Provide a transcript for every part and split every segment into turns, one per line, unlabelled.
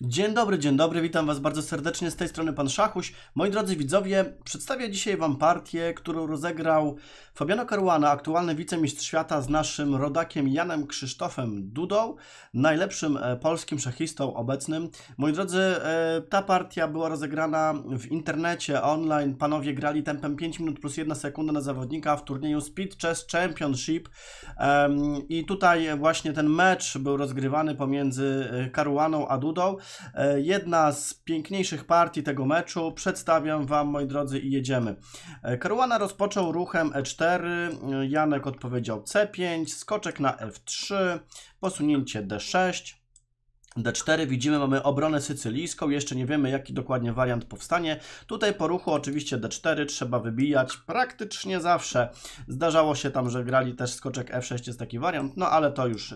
Dzień dobry, witam Was bardzo serdecznie, z tej strony Pan Szachuś. Moi drodzy widzowie, przedstawię dzisiaj Wam partię, którą rozegrał Fabiano Caruana, aktualny wicemistrz świata, z naszym rodakiem Janem Krzysztofem Dudą, najlepszym polskim szachistą obecnym. Moi drodzy, ta partia była rozegrana w internecie, online. Panowie grali tempem 5 minut plus 1 sekunda na zawodnika w turnieju Speed Chess Championship. I tutaj właśnie ten mecz był rozgrywany pomiędzy Caruaną a Dudą. Jedna z piękniejszych partii tego meczu. Przedstawiam Wam, moi drodzy, i jedziemy. Caruana rozpoczął ruchem E4, Janek odpowiedział C5, skoczek na F3, posunięcie D6. D4 widzimy, mamy obronę sycylijską, jeszcze nie wiemy, jaki dokładnie wariant powstanie. Tutaj po ruchu oczywiście D4 trzeba wybijać praktycznie zawsze. Zdarzało się tam, że grali też skoczek F6, jest taki wariant, no ale to już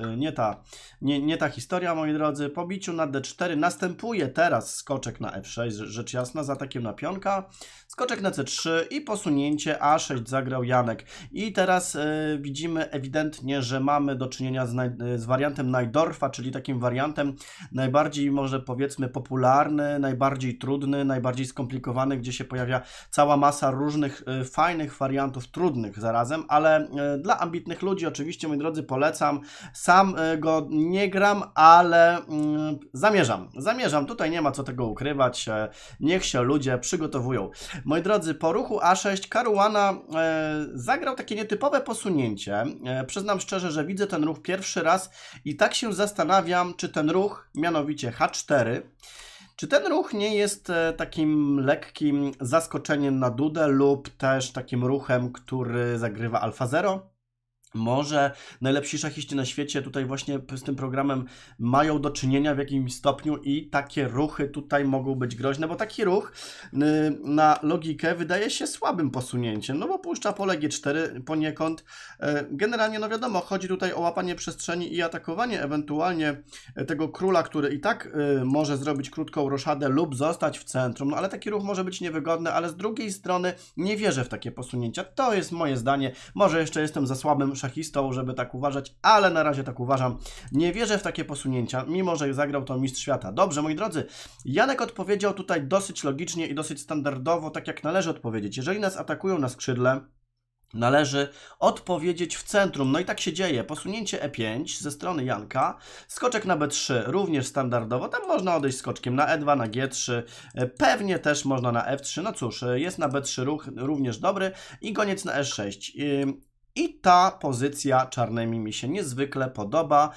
nie ta historia, moi drodzy. Po biciu na D4 następuje teraz skoczek na F6, rzecz jasna, z atakiem na pionka. Skoczek na C3 i posunięcie A6 zagrał Janek. I teraz widzimy ewidentnie, że mamy do czynienia z wariantem Najdorfa, czyli takim wariantem najbardziej, może powiedzmy, popularny, najbardziej trudny, najbardziej skomplikowany, gdzie się pojawia cała masa różnych fajnych wariantów, trudnych zarazem, ale dla ambitnych ludzi oczywiście, moi drodzy, polecam. Sam go nie gram, ale zamierzam. Tutaj nie ma co tego ukrywać. Niech się ludzie przygotowują. Moi drodzy, po ruchu A6 Caruana zagrał takie nietypowe posunięcie. Przyznam szczerze, że widzę ten ruch pierwszy raz i tak się zastanawiam, czy ten ruch, mianowicie H4, czy ten ruch nie jest takim lekkim zaskoczeniem na Dudę lub też takim ruchem, który zagrywa Alfa Zero? Może najlepsi szachiści na świecie tutaj właśnie z tym programem mają do czynienia w jakimś stopniu i takie ruchy tutaj mogą być groźne, bo taki ruch na logikę wydaje się słabym posunięciem, no bo puszcza pole G4 poniekąd. Generalnie, no wiadomo, chodzi tutaj o łapanie przestrzeni i atakowanie ewentualnie tego króla, który i tak może zrobić krótką roszadę lub zostać w centrum, no ale taki ruch może być niewygodny, ale z drugiej strony nie wierzę w takie posunięcia. To jest moje zdanie, może jeszcze jestem za słabym szachistą, żeby tak uważać, ale na razie tak uważam. Nie wierzę w takie posunięcia, mimo że zagrał to mistrz świata. Dobrze, moi drodzy, Janek odpowiedział tutaj dosyć logicznie i dosyć standardowo, tak jak należy odpowiedzieć. Jeżeli nas atakują na skrzydle, należy odpowiedzieć w centrum. No i tak się dzieje. Posunięcie E5 ze strony Janka. Skoczek na B3 również standardowo. Tam można odejść skoczkiem na E2, na G3. Pewnie też można na F3. No cóż, jest na B3 ruch również dobry. I koniec na E6. I ta pozycja czarnymi mi się niezwykle podoba.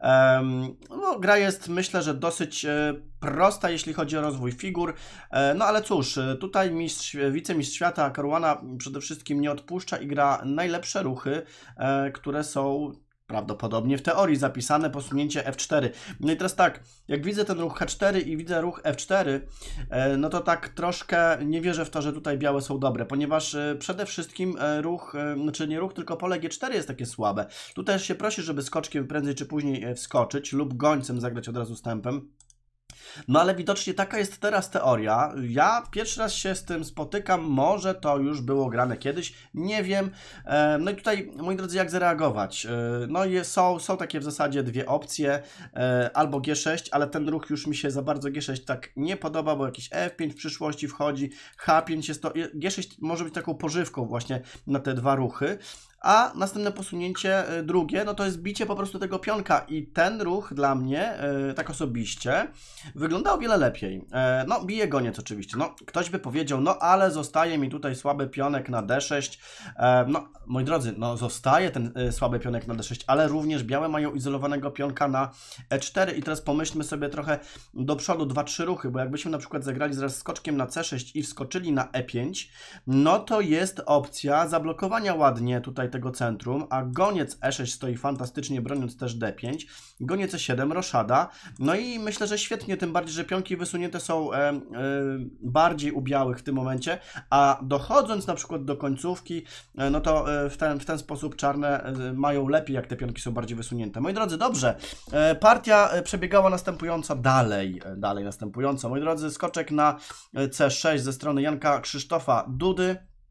No, gra jest, myślę, że dosyć prosta, jeśli chodzi o rozwój figur. No ale cóż, tutaj wicemistrz świata Caruana przede wszystkim nie odpuszcza i gra najlepsze ruchy, które są prawdopodobnie w teorii zapisane. Posunięcie F4. No i teraz tak, jak widzę ten ruch H4 i widzę ruch F4, no to tak troszkę nie wierzę w to, że tutaj białe są dobre, ponieważ przede wszystkim ruch, znaczy nie ruch, tylko pole G4 jest takie słabe. Tu też się prosi, żeby skoczkiem prędzej czy później wskoczyć lub gońcem zagrać od razu stępem. No ale widocznie taka jest teraz teoria. Ja pierwszy raz się z tym spotykam, może to już było grane kiedyś, nie wiem. No i tutaj, moi drodzy, jak zareagować? No są takie w zasadzie dwie opcje, albo G6, ale ten ruch już mi się za bardzo G6 tak nie podoba, bo jakiś F5 w przyszłości wchodzi, H5 jest to, G6 może być taką pożywką właśnie na te dwa ruchy. A następne posunięcie drugie, no to jest bicie po prostu tego pionka i ten ruch dla mnie, tak osobiście, wygląda o wiele lepiej. No, bije goniec oczywiście. No, ktoś by powiedział, no ale zostaje mi tutaj słaby pionek na D6. No, moi drodzy, no zostaje ten słaby pionek na D6, ale również białe mają izolowanego pionka na E4 i teraz pomyślmy sobie trochę do przodu, 2-3 ruchy, bo jakbyśmy na przykład zagrali zaraz skoczkiem na C6 i wskoczyli na E5, no to jest opcja zablokowania ładnie tutaj tego centrum, a goniec E6 stoi fantastycznie, broniąc też D5, goniec E7, roszada, no i myślę, że świetnie, tym bardziej, że pionki wysunięte są bardziej u białych w tym momencie, a dochodząc na przykład do końcówki, no to w ten sposób czarne mają lepiej, jak te pionki są bardziej wysunięte. Moi drodzy, dobrze, partia przebiegała następująco, dalej następująco, moi drodzy, skoczek na C6 ze strony Janka Krzysztofa Dudy.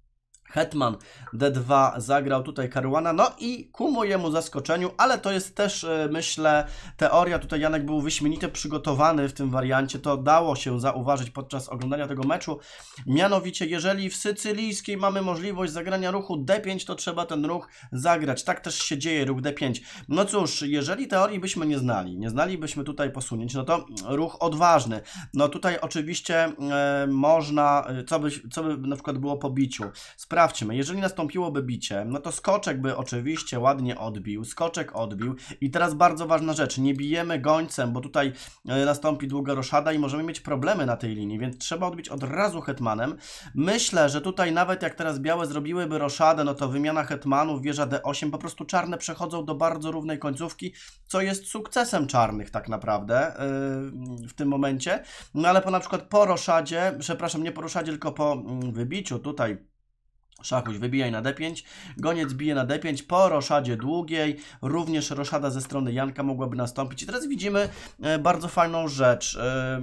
Hetman D2 zagrał tutaj Caruana, no i ku mojemu zaskoczeniu, ale to jest też, myślę, teoria. Tutaj Janek był wyśmienicie przygotowany w tym wariancie, to dało się zauważyć podczas oglądania tego meczu. Mianowicie, jeżeli w sycylijskiej mamy możliwość zagrania ruchu D5, to trzeba ten ruch zagrać. Tak też się dzieje, ruch D5. No cóż, jeżeli teorii byśmy nie znalibyśmy tutaj posunięć, no to ruch odważny. No tutaj oczywiście można, co by na przykład było po biciu. Sprawdźmy, jeżeli nastąpiłoby bicie, no to skoczek by oczywiście ładnie odbił, skoczek odbił i teraz bardzo ważna rzecz, nie bijemy gońcem, bo tutaj nastąpi długa roszada i możemy mieć problemy na tej linii, więc trzeba odbić od razu hetmanem. Myślę, że tutaj nawet jak teraz białe zrobiłyby roszadę, no to wymiana hetmanów, wieża D8, po prostu czarne przechodzą do bardzo równej końcówki, co jest sukcesem czarnych tak naprawdę w tym momencie, no ale na przykład po roszadzie, przepraszam, nie po roszadzie, tylko po wybiciu tutaj, Szachuś wybijaj na D5, goniec bije na D5, po roszadzie długiej, również roszada ze strony Janka mogłaby nastąpić. I teraz widzimy bardzo fajną rzecz.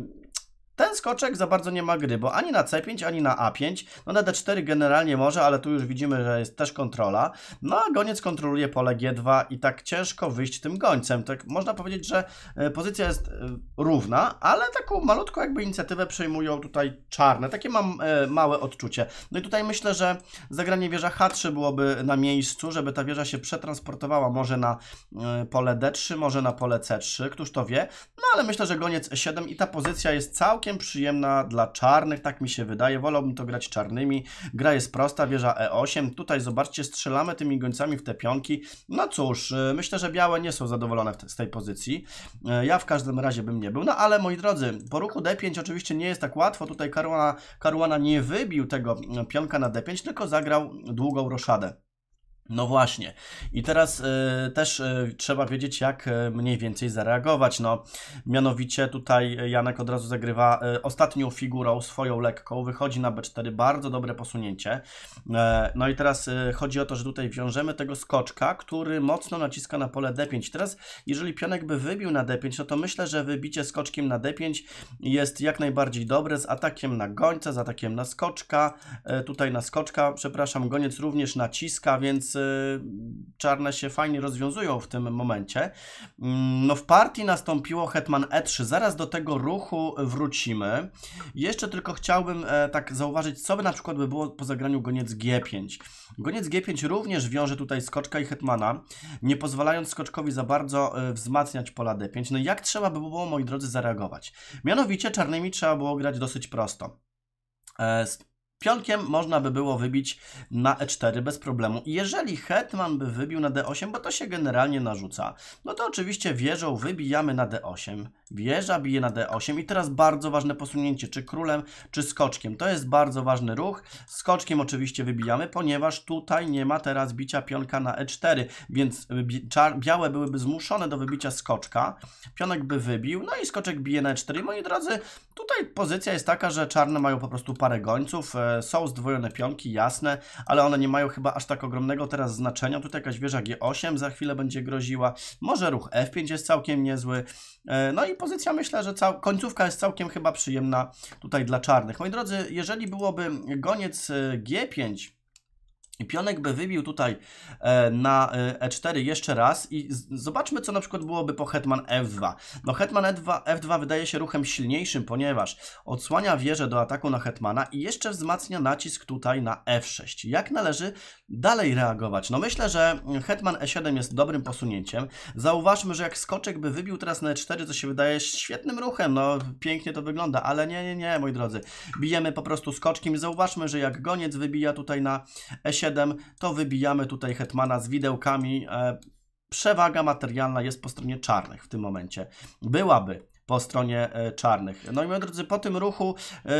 Ten skoczek za bardzo nie ma gry, bo ani na C5, ani na A5, no na D4 generalnie może, ale tu już widzimy, że jest też kontrola. No a goniec kontroluje pole G2 i tak ciężko wyjść tym gońcem. Tak można powiedzieć, że pozycja jest równa, ale taką malutką jakby inicjatywę przejmują tutaj czarne. Takie mam małe odczucie. No i tutaj myślę, że zagranie wieża H3 byłoby na miejscu, żeby ta wieża się przetransportowała może na pole D3, może na pole C3, któż to wie. No ale myślę, że goniec E7 i ta pozycja jest całkiem przyjemna dla czarnych, tak mi się wydaje. Wolałbym to grać czarnymi. Gra jest prosta, wieża E8. Tutaj zobaczcie, strzelamy tymi gońcami w te pionki. No cóż, myślę, że białe nie są zadowolone z tej pozycji. Ja w każdym razie bym nie był. No ale moi drodzy, po ruchu D5 oczywiście nie jest tak łatwo. Tutaj Caruana nie wybił tego pionka na D5, tylko zagrał długą roszadę. No właśnie. I teraz też trzeba wiedzieć, jak mniej więcej zareagować. No, mianowicie tutaj Janek od razu zagrywa ostatnią figurą, swoją lekką, wychodzi na B4, bardzo dobre posunięcie. No i teraz chodzi o to, że tutaj wiążemy tego skoczka, który mocno naciska na pole D5. Teraz, jeżeli pionek by wybił na D5, no to myślę, że wybicie skoczkiem na D5 jest jak najbardziej dobre, z atakiem na gońca, z atakiem na skoczka, tutaj na skoczka, przepraszam, goniec również naciska, więc czarne się fajnie rozwiązują w tym momencie. No w partii nastąpiło hetman E3, zaraz do tego ruchu wrócimy. Jeszcze tylko chciałbym tak zauważyć, co by na przykład by było po zagraniu goniec G5. Goniec G5 również wiąże tutaj skoczka i hetmana, nie pozwalając skoczkowi za bardzo wzmacniać pola D5. No jak trzeba by było, moi drodzy, zareagować? Mianowicie czarnymi trzeba było grać dosyć prosto. Pionkiem można by było wybić na E4 bez problemu. I jeżeli hetman by wybił na D8, bo to się generalnie narzuca, no to oczywiście wieżą wybijamy na D8. Wieża bije na D8 i teraz bardzo ważne posunięcie, czy królem, czy skoczkiem. To jest bardzo ważny ruch. Skoczkiem oczywiście wybijamy, ponieważ tutaj nie ma teraz bicia pionka na E4, więc białe byłyby zmuszone do wybicia skoczka. Pionek by wybił, no i skoczek bije na E4. I moi drodzy, tutaj pozycja jest taka, że czarne mają po prostu parę gońców, są zdwojone pionki, jasne, ale one nie mają chyba aż tak ogromnego teraz znaczenia. Tutaj jakaś wieża G8 za chwilę będzie groziła, może ruch F5 jest całkiem niezły. No i pozycja, myślę, że końcówka jest całkiem chyba przyjemna tutaj dla czarnych. Moi drodzy, jeżeli byłoby goniec G5 i pionek by wybił tutaj na E4 jeszcze raz i zobaczmy, co na przykład byłoby po hetman F2. No hetman F2 wydaje się ruchem silniejszym, ponieważ odsłania wieżę do ataku na hetmana i jeszcze wzmacnia nacisk tutaj na F6. Jak należy dalej reagować? No myślę, że hetman E7 jest dobrym posunięciem. Zauważmy, że jak skoczek by wybił teraz na E4, to się wydaje świetnym ruchem. No pięknie to wygląda, ale nie, moi drodzy. Bijemy po prostu skoczkiem i zauważmy, że jak goniec wybija tutaj na E7, to wybijamy tutaj hetmana z widełkami. Przewaga materialna jest po stronie czarnych w tym momencie. Byłaby po stronie czarnych. No i moi drodzy, po tym ruchu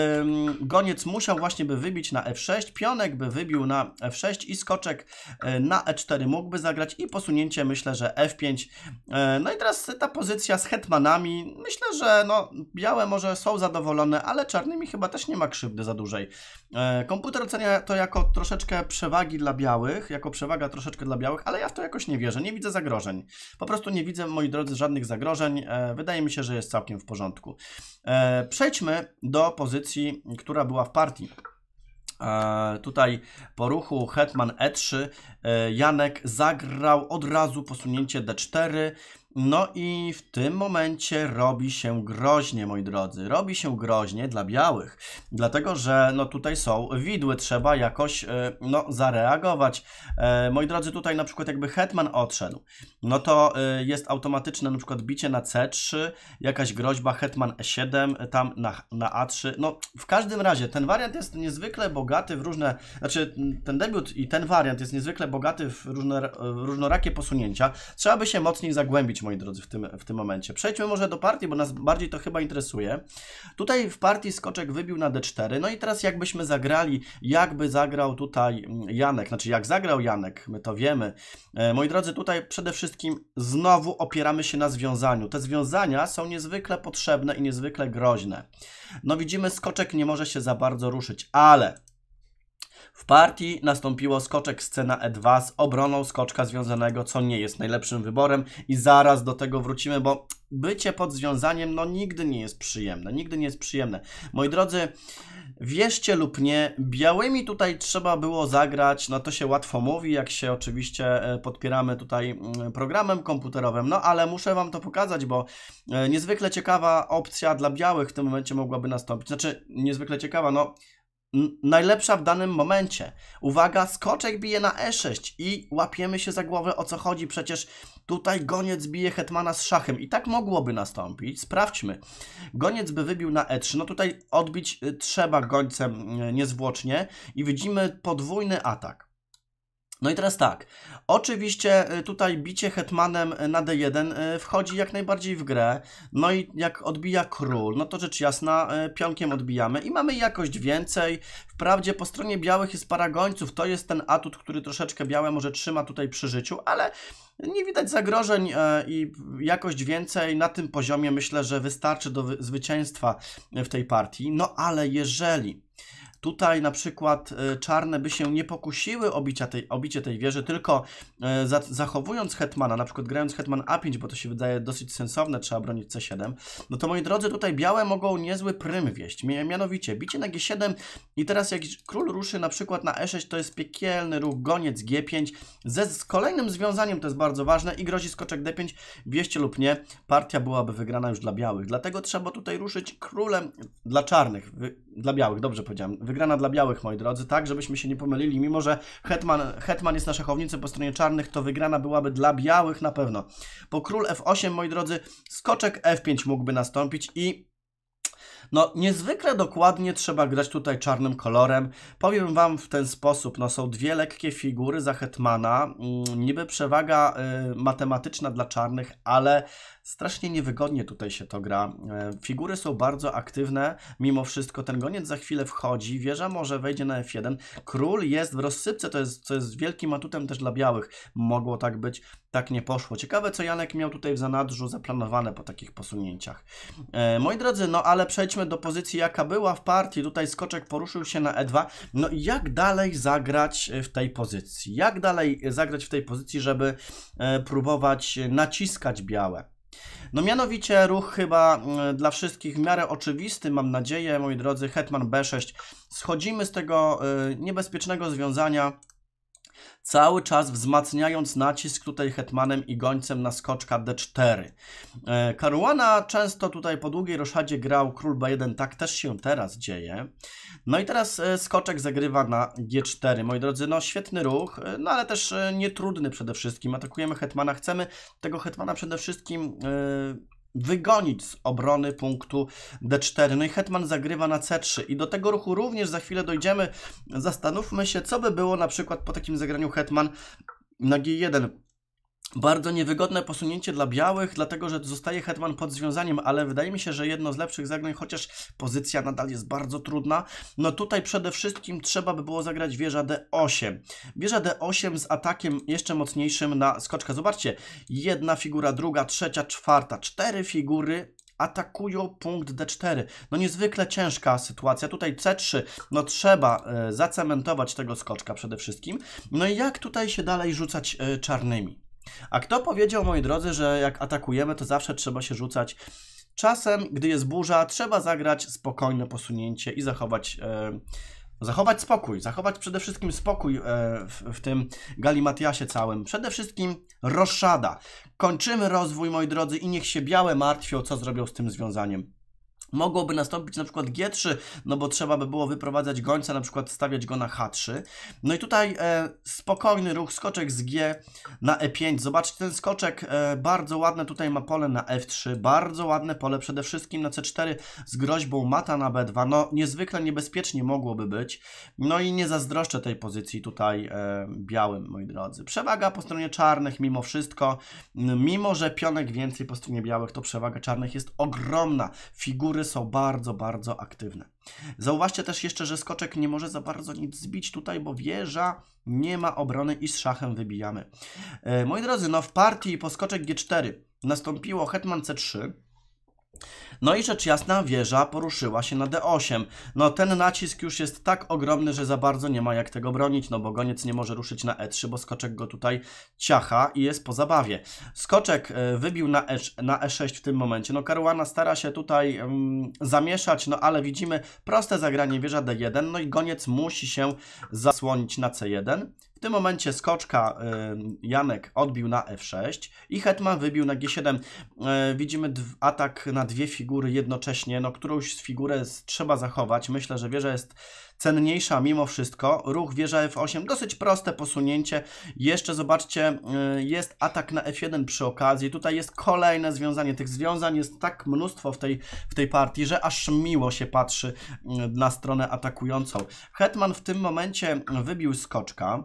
goniec musiał właśnie by wybić na F6, pionek by wybił na F6 i skoczek na E4 mógłby zagrać i posunięcie, myślę, że F5. No i teraz ta pozycja z hetmanami, myślę, że no, białe może są zadowolone, ale czarnymi chyba też nie ma krzywdy za dużej. Komputer ocenia to jako troszeczkę przewagi dla białych, jako przewaga troszeczkę dla białych, ale ja w to jakoś nie wierzę, nie widzę zagrożeń. Po prostu nie widzę, moi drodzy, żadnych zagrożeń. Wydaje mi się, że jest całkiem w porządku. Przejdźmy do pozycji, która była w partii. Tutaj po ruchu hetman e3 Janek zagrał od razu posunięcie d4. No i w tym momencie robi się groźnie, moi drodzy. Robi się groźnie dla białych, dlatego że no tutaj są widły, trzeba jakoś no, zareagować. Moi drodzy, tutaj na przykład jakby hetman odszedł, no to jest automatyczne na przykład bicie na c3, jakaś groźba hetman e7, tam na a3. No w każdym razie ten wariant jest niezwykle bogaty w różne, znaczy ten debiut i ten wariant jest niezwykle bogaty w różnorakie posunięcia. Trzeba by się mocniej zagłębić, moi drodzy, w tym momencie. Przejdźmy może do partii, bo nas bardziej to chyba interesuje. Tutaj w partii skoczek wybił na d4. No i teraz jakbyśmy zagrali, jakby zagrał tutaj Janek, znaczy jak zagrał Janek, my to wiemy. Moi drodzy, tutaj przede wszystkim znowu opieramy się na związaniu. Te związania są niezwykle potrzebne i niezwykle groźne. No widzimy, skoczek nie może się za bardzo ruszyć, ale w partii nastąpiło skoczek scena e2 z obroną skoczka związanego, co nie jest najlepszym wyborem i zaraz do tego wrócimy, bo bycie pod związaniem no nigdy nie jest przyjemne, nigdy nie jest przyjemne. Moi drodzy, wierzcie lub nie, białymi tutaj trzeba było zagrać, no to się łatwo mówi, jak się oczywiście podpieramy tutaj programem komputerowym, no ale muszę Wam to pokazać, bo niezwykle ciekawa opcja dla białych w tym momencie mogłaby nastąpić, znaczy niezwykle ciekawa, no najlepsza w danym momencie. Uwaga, skoczek bije na e6 i łapiemy się za głowę, o co chodzi. Przecież tutaj goniec bije hetmana z szachem i tak mogłoby nastąpić. Sprawdźmy. Goniec by wybił na e3. No tutaj odbić trzeba gońcem niezwłocznie i widzimy podwójny atak. No i teraz tak, oczywiście tutaj bicie hetmanem na d1 wchodzi jak najbardziej w grę, no i jak odbija król, no to rzecz jasna pionkiem odbijamy i mamy jakość więcej. Wprawdzie po stronie białych jest para gońców, to jest ten atut, który troszeczkę białe może trzyma tutaj przy życiu, ale nie widać zagrożeń i jakość więcej na tym poziomie myślę, że wystarczy do zwycięstwa w tej partii, no ale jeżeli tutaj na przykład czarne by się nie pokusiły o bicie tej wieży, tylko zachowując hetmana, na przykład grając hetman a5, bo to się wydaje dosyć sensowne, trzeba bronić c7, no to moi drodzy, tutaj białe mogą niezły prym wieść, mianowicie bicie na g7 i teraz jak król ruszy na przykład na e6, to jest piekielny ruch, goniec g5, z kolejnym związaniem, to jest bardzo ważne i grozi skoczek d5, wieście lub nie, partia byłaby wygrana już dla białych, dlatego trzeba tutaj ruszyć królem dla czarnych, dla białych, dobrze powiedziałem, wygrana dla białych, moi drodzy, tak, żebyśmy się nie pomylili, mimo że hetman jest na szachownicy po stronie czarnych, to wygrana byłaby dla białych na pewno. Po król f8, moi drodzy, skoczek f5 mógłby nastąpić i no niezwykle dokładnie trzeba grać tutaj czarnym kolorem. Powiem Wam w ten sposób, no są dwie lekkie figury za hetmana, niby przewaga matematyczna dla czarnych, ale strasznie niewygodnie tutaj się to gra. Figury są bardzo aktywne, mimo wszystko ten goniec za chwilę wchodzi, wieża może wejdzie na f1, król jest w rozsypce, co jest wielkim atutem też dla białych. Mogło tak być, tak nie poszło. Ciekawe, co Janek miał tutaj w zanadrzu zaplanowane po takich posunięciach. Moi drodzy, no ale przejdźmy do pozycji, jaka była w partii. Tutaj skoczek poruszył się na e2. No i jak dalej zagrać w tej pozycji? Jak dalej zagrać w tej pozycji, żeby próbować naciskać białe? No mianowicie ruch chyba dla wszystkich w miarę oczywisty, mam nadzieję, moi drodzy, hetman b6. Schodzimy z tego niebezpiecznego związania, cały czas wzmacniając nacisk tutaj hetmanem i gońcem na skoczka d4. Caruana często tutaj po długiej roszadzie grał król b1, tak też się teraz dzieje. No i teraz skoczek zagrywa na g4. Moi drodzy, no świetny ruch, no ale też nietrudny przede wszystkim. Atakujemy hetmana, chcemy tego hetmana przede wszystkim wygonić z obrony punktu d4. No i hetman zagrywa na c3 i do tego ruchu również za chwilę dojdziemy. Zastanówmy się, co by było na przykład po takim zagraniu hetman na g1. Bardzo niewygodne posunięcie dla białych, dlatego że zostaje hetman pod związaniem, ale wydaje mi się, że jedno z lepszych zagrań, chociaż pozycja nadal jest bardzo trudna. No tutaj przede wszystkim trzeba by było zagrać wieża d8. Wieża d8 z atakiem jeszcze mocniejszym na skoczka. Zobaczcie, jedna figura, druga, trzecia, czwarta, 4 figury atakują punkt d4. No niezwykle ciężka sytuacja. Tutaj c3, no trzeba zacementować tego skoczka przede wszystkim. No i jak tutaj się dalej rzucać czarnymi? A kto powiedział, moi drodzy, że jak atakujemy, to zawsze trzeba się rzucać? Czasem, gdy jest burza, trzeba zagrać spokojne posunięcie i zachować zachować przede wszystkim spokój w tym galimatiasie całym. Przede wszystkim roszada. Kończymy rozwój, moi drodzy, i niech się białe martwią, co zrobią z tym związaniem. Mogłoby nastąpić na przykład G3, no bo trzeba by było wyprowadzać gońca, na przykład stawiać go na H3. No i tutaj spokojny ruch, skoczek z G na E5. Zobaczcie, ten skoczek bardzo ładne tutaj ma pole na F3, bardzo ładne pole przede wszystkim na C4 z groźbą mata na B2. No niezwykle niebezpiecznie mogłoby być. No i nie zazdroszczę tej pozycji tutaj białym, moi drodzy. Przewaga po stronie czarnych mimo wszystko, mimo że pionek więcej po stronie białych, to przewaga czarnych jest ogromna. Figury są bardzo, bardzo aktywne. Zauważcie też jeszcze, że skoczek nie może za bardzo nic zbić tutaj, bo wieża nie ma obrony i z szachem wybijamy. Moi drodzy, no w partii po skoczek G4 nastąpiło hetman C3. No i rzecz jasna, wieża poruszyła się na D8. No ten nacisk już jest tak ogromny, że za bardzo nie ma jak tego bronić, no bo goniec nie może ruszyć na E3, bo skoczek go tutaj ciacha i jest po zabawie. Skoczek wybił na E6 w tym momencie. No Caruana stara się tutaj zamieszać, no ale widzimy proste zagranie wieża D1, no i goniec musi się zasłonić na C1. W tym momencie skoczka Janek odbił na F6 i hetman wybił na G7. Widzimy atak na dwie figury jednocześnie, no którąś z figurę trzeba zachować. Myślę, że wieża jest cenniejsza mimo wszystko. Ruch wieża F8, dosyć proste posunięcie. Jeszcze zobaczcie, jest atak na F1 przy okazji. Tutaj jest kolejne związanie. Tych związań jest tak mnóstwo w tej partii, że aż miło się patrzy na stronę atakującą. Hetman w tym momencie wybił skoczka.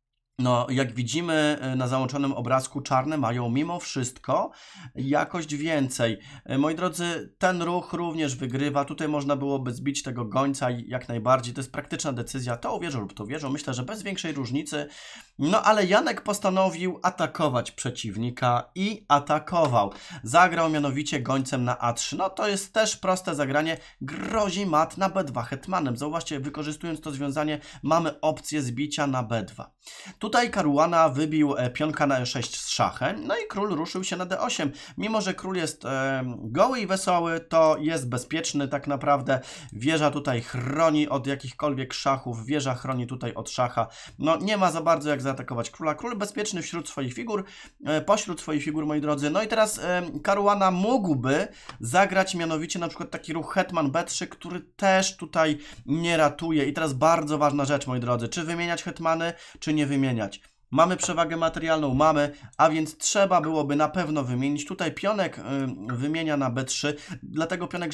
No, jak widzimy na załączonym obrazku, czarne mają mimo wszystko jakość więcej. Moi drodzy, ten ruch również wygrywa. Tutaj można byłoby zbić tego gońca jak najbardziej. To jest praktyczna decyzja. To uwierzą lub to wierzą. Myślę, że bez większej różnicy. No, ale Janek postanowił atakować przeciwnika i atakował. Zagrał mianowicie gońcem na A3. No, to jest też proste zagranie. Grozi mat na B2 hetmanem. Zauważcie, wykorzystując to związanie, mamy opcję zbicia na B2. Tutaj Caruana wybił pionka na E6 z szachem, no i król ruszył się na D8. Mimo że król jest goły i wesoły, to jest bezpieczny tak naprawdę. Wieża tutaj chroni od jakichkolwiek szachów, wieża chroni tutaj od szacha. No nie ma za bardzo jak zaatakować króla. Król bezpieczny wśród swoich figur, pośród swoich figur, moi drodzy. No i teraz Caruana mógłby zagrać mianowicie na przykład taki ruch hetman B3, który też tutaj nie ratuje. I teraz bardzo ważna rzecz, moi drodzy, czy wymieniać hetmany, czy nie wymieniać. Mamy przewagę materialną, mamy, a więc trzeba byłoby na pewno wymienić. Tutaj pionek wymienia na B3, dlatego pionek,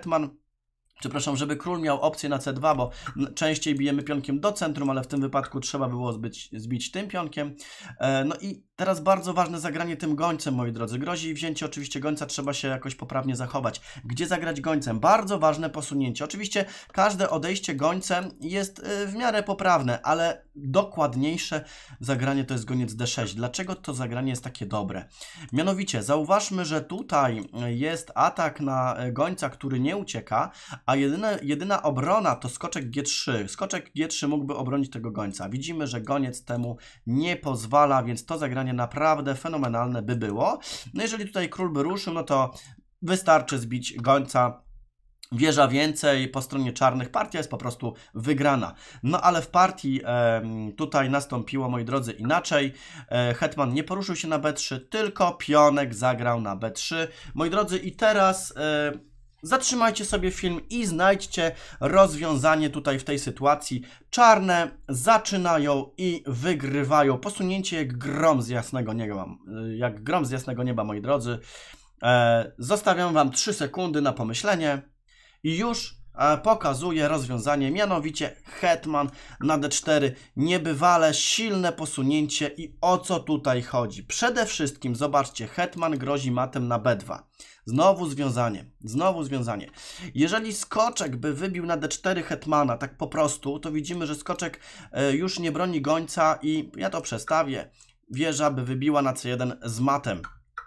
żeby król miał opcję na C2, bo częściej bijemy pionkiem do centrum, ale w tym wypadku trzeba było zbić tym pionkiem. No i teraz bardzo ważne zagranie tym gońcem, moi drodzy. Grozi wzięcie oczywiście gońca, trzeba się jakoś poprawnie zachować. Gdzie zagrać gońcem? Bardzo ważne posunięcie. Oczywiście każde odejście gońcem jest w miarę poprawne, ale dokładniejsze zagranie to jest goniec D6. Dlaczego to zagranie jest takie dobre? Mianowicie zauważmy, że tutaj jest atak na gońca, który nie ucieka, a jedyna obrona to skoczek G3. Skoczek G3 mógłby obronić tego gońca. Widzimy, że goniec temu nie pozwala, więc to zagranie naprawdę fenomenalne by było. No jeżeli tutaj król by ruszył, no to wystarczy zbić gońca. Wieża więcej, po stronie czarnych partia jest po prostu wygrana. No ale w partii tutaj nastąpiło, moi drodzy, inaczej. Hetman nie poruszył się na B3, tylko pionek zagrał na B3. Moi drodzy, i teraz zatrzymajcie sobie film i znajdźcie rozwiązanie tutaj w tej sytuacji. Czarne zaczynają i wygrywają. Posunięcie jak grom z jasnego nieba. Jak grom z jasnego nieba, moi drodzy. Zostawiam Wam 3 sekundy na pomyślenie. I już pokazuje rozwiązanie, mianowicie hetman na D4. Niebywale silne posunięcie i o co tutaj chodzi? Przede wszystkim zobaczcie, hetman grozi matem na B2. Znowu związanie. Jeżeli skoczek by wybił na D4 hetmana, tak po prostu, to widzimy, że skoczek już nie broni gońca i ja to przestawię. Wieża by wybiła na C1 z matem.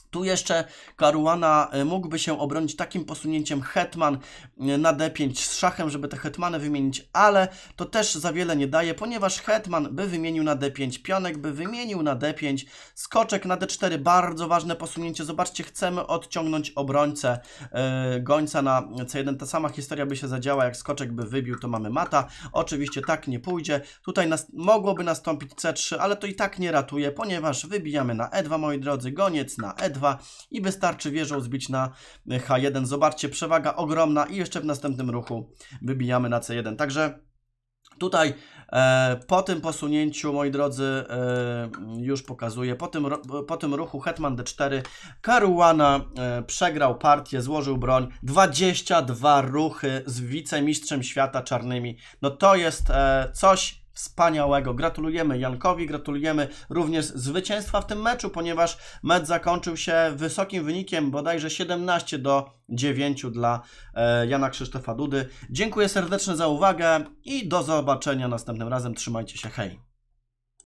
Tu jeszcze Caruana mógłby się obronić takim posunięciem hetman na d5 z szachem, żeby te hetmany wymienić, ale to też za wiele nie daje, ponieważ hetman by wymienił na d5, pionek by wymienił na d5, skoczek na d4, bardzo ważne posunięcie. Zobaczcie, chcemy odciągnąć obrońcę gońca na c1. Ta sama historia by się zadziała, jak skoczek by wybił, to mamy mata. Oczywiście tak nie pójdzie. Tutaj mogłoby nastąpić c3, ale to i tak nie ratuje, ponieważ wybijamy na e2, moi drodzy, goniec na e2. I wystarczy wieżą zbić na h1. Zobaczcie, przewaga ogromna i jeszcze w następnym ruchu wybijamy na c1. Także tutaj po tym posunięciu, moi drodzy, już pokazuję, po tym ruchu hetman d4 Caruana przegrał partię, złożył broń. 22 ruchy z wicemistrzem świata czarnymi. No to jest coś wspaniałego. Gratulujemy Jankowi, gratulujemy również zwycięstwa w tym meczu, ponieważ mecz zakończył się wysokim wynikiem, bodajże 17-9 dla Jana Krzysztofa Dudy. Dziękuję serdecznie za uwagę i do zobaczenia następnym razem. Trzymajcie się, hej!